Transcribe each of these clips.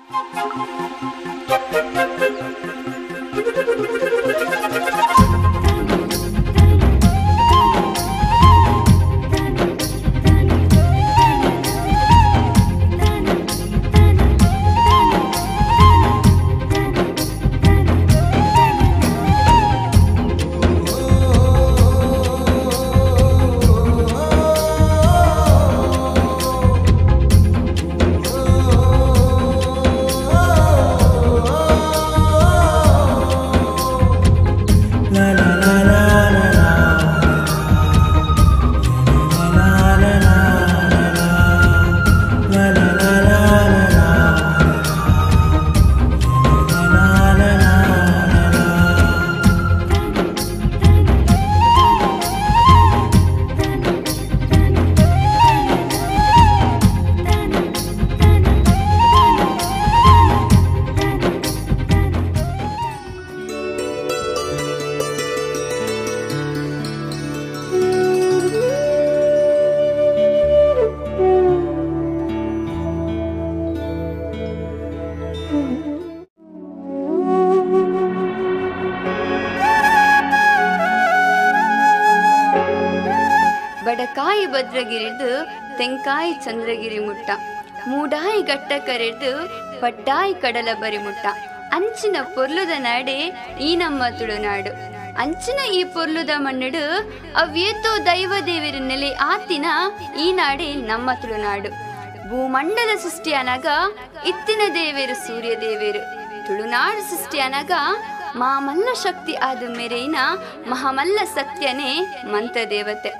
ಬಡಕಾಯಿ ಭದ್ರಗಿರಿದು ತೆಂಕಾಯಿ ಚಂದ್ರಗಿರಿ ಮುಟ್ಟ ಮೂಡಾಯಿ ಗಟ್ಟ ಕರೆದು ಪಡ್ಡಾಯಿ ಕಡಲ ಬರಿ ಮುಟ್ಟ ಅಂಚಿನ ಪೊರ್ಲುದ ನಾಡೆ ಈ ನಮ್ಮ ತುಳುನಾಡು ಅಂಚಿನ ಈ ಪೊರ್ಲುದ ಮಣ್ಣಡು ಅವ್ಯೇತೋ ದೈವ ದೇವರ ನೆಲೆ ಆತಿನ ಈ ನಾಡೆ ನಮ್ಮ ತುಳುನಾಡು ಭೂಮಂಡಲ ಸೃಷ್ಟಿ ಅನಗ ಇತ್ತಿನ ದೇವೇರು ಸೂರ್ಯ ದೇವೇರು ತುಳುನಾಡು ಸೃಷ್ಟಿ ಅನಗ ಮಾಮಲ್ಲ ಶಕ್ತಿ ಆದ ಮೇರೆಯಿನ ಮಹಾಮಲ್ಲ ಸತ್ಯನೇ ಮಂತ್ರ ದೇವತೆ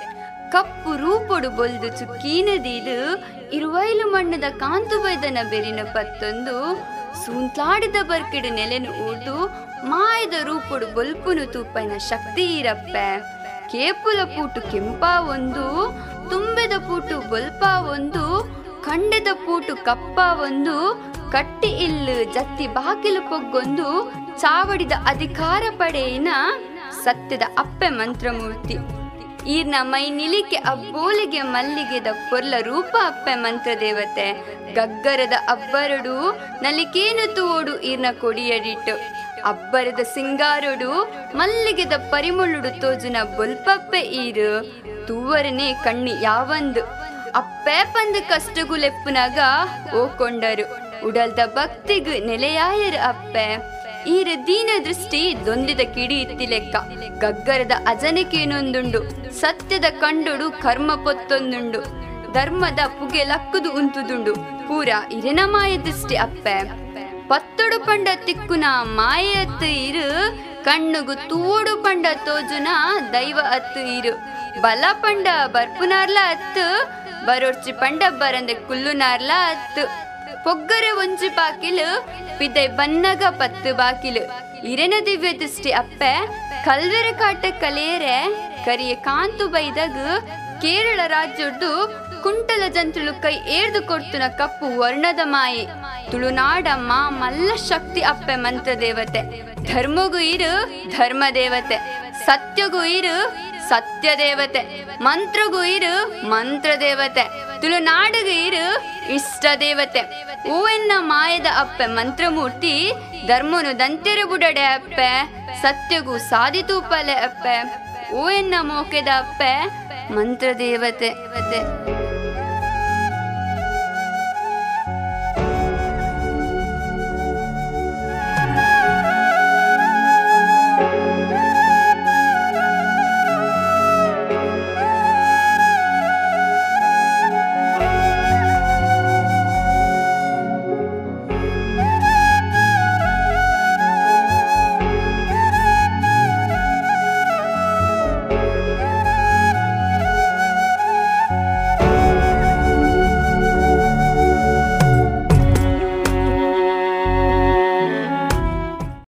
ಕಪ್ಪು ರೂಪೊಡು ಬೊಲ್ದು ಚುಕ್ಕೀನದೀಲು ಇರುವೈಲು ಮಣ್ಣದ ಕಾಂತು ಬೈದನ ಬೆರಿನ ಪತ್ತೊಂದು ಸೂಂತ್ಲಾಡಿದ ಬರ್ಕಿಡು ನೆಲೆನು ಊಟು ಮಾಯದ ರೂಪೊಡು ಬೊಲ್ಪುನು ತೂಪೈನ ಶಕ್ತಿ ಇರಪ್ಪೆ ಕೇಪುಲ ಪೂಟು ಕೆಂಪ ಒಂದು ತುಂಬೆದ ಪೂಟು ಬೊಲ್ಪ ಒಂದು ಕಂಡೆದ ಪೂಟು ಕಪ್ಪ ಒಂದು ಕಟ್ಟಿ ಇಲ್ಲು ಜತ್ತಿ ಬಾಗಿಲು ಪೊಗ್ಗೊಂದು ಚಾವಡಿದ ಅಧಿಕಾರ ಪಡೆಯಿನ ಸತ್ಯದ ಅಪ್ಪೆ ಮಂತ್ರಮೂರ್ತಿ ಈರ್ನ ಮೈ ನಿಲಿಕೆ ಅಬ್ಬೋಲಿಗೆ ಮಲ್ಲಿಗೆದ ಪೊರ್ಲ ರೂಪ ಅಪ್ಪೆ ಮಂತ್ರ ದೇವತೆ ಗಗ್ಗರದ ಅಬ್ಬರಡು ನಲಿಕೇನು ತೂಡು ಈರ್ನ ಕೊಡಿಯಡಿಟ್ಟು ಅಬ್ಬರದ ಸಿಂಗಾರೊಡು ಮಲ್ಲಿಗೆದ ಪರಿಮಳುಡು ತೋಜುನ ಬೊಲ್ಪಪ್ಪೆ ಈರು ತೂವರನೆ ಕಣ್ಣಿ ಯಾವಂದು ಅಪ್ಪೆ ಪಂದು ಕಷ್ಟಗುಲೆಪ್ಪುನಾಗ ಓಕೊಂಡರು ಉಡಲ್ದ ಭಕ್ತಿಗು ನೆಲೆಯಾಯರು ಅಪ್ಪೆ ಈರ ದೀನ ದೃಷ್ಟಿ ದೊಂದಿದ ಕಿಡಿ ಇತ್ತಿ ಲೆಕ್ಕ ಗಗ್ಗರದ ಅಜನಿಕೇನೊಂದುಂಡು ಸತ್ಯದ ಕಂಡುಡು ಕರ್ಮ ಪೊತ್ತೊಂದುಂಡು ಧರ್ಮದ ಪುಗೆ ಲಕ್ಕುದು ಉಂತುದುಂಡು ಪೂರ ಇರೆನ ಮಾಯ ದೃಷ್ಟಿ ಅಪ್ಪೆ ಪತ್ತೊಡು ಪಂಡ ತಿಕ್ಕುನ ಮಾಯ ಅತ್ತು ಇರು ಕಣ್ಣುಗು ತೂಡು ಪಂಡ ತೋಜುನ ದೈವ ಅತ್ತು ಇರು ಬಲ ಪಂಡ ಬರ್ಪುನಾರ್ಲ ಅತ್ತು ಬರೋರ್ಚಿ ಪಂಡ ಬರಂದೆ ಕುಲ್ಲುನಾರ್ಲ ಅತ್ತು ಪೊಗ್ಗರೆ ಒಂಜಿ ಬಾಕಿಲು ಪಿದೈ ಬನ್ನಗ ಪತ್ತು ಬಾಕಿಲು ಇರೆನ ದಿವ್ಯ ದೃಷ್ಟಿ ಅಪ್ಪೆ ಕಲ್ವೆರೆ ಕಾಟ ಕಲೇರೆ ಕರಿಯ ಕಾಂತು ಬೈದಾಗ ಕೇರಳ ರಾಜ್ಯದ್ದು ಕುಂಟಲ ಜಂತುಳು ಕೈ ಏರ್ದು ಕೊಡ್ತುನ ಕಪ್ಪು ವರ್ಣದ ಮಾಯೆ ತುಳುನಾಡ ಮಲ್ಲ ಶಕ್ತಿ ಅಪ್ಪೆ ಮಂತ್ರ ದೇವತೆ ಧರ್ಮಗೂ ಇರು ಧರ್ಮ ದೇವತೆ ಸತ್ಯಗೂ ಇರು ಸತ್ಯ ದೇವತೆ ಮಂತ್ರಗೂ ಇರು ಮಂತ್ರ ದೇವತೆ ತುಳುನಾಡಿಗೂ ಇರು ಇಷ್ಟ ದೇವತೆ ಓವೆನ್ನ ಮಾಯದ ಅಪ್ಪೆ ಮಂತ್ರಮೂರ್ತಿ ಧರ್ಮನು ದಂತೆರೆ ಬುಡಡೆ ಅಪ್ಪೆ ಸತ್ಯಗೂ ಸಾಧಿತೂಪಲೆ ಅಪ್ಪೆ ಓವೆನ್ನ ಮೋಕೆದ ಅಪ್ಪೆ ಮಂತ್ರ ದೇವತೆ.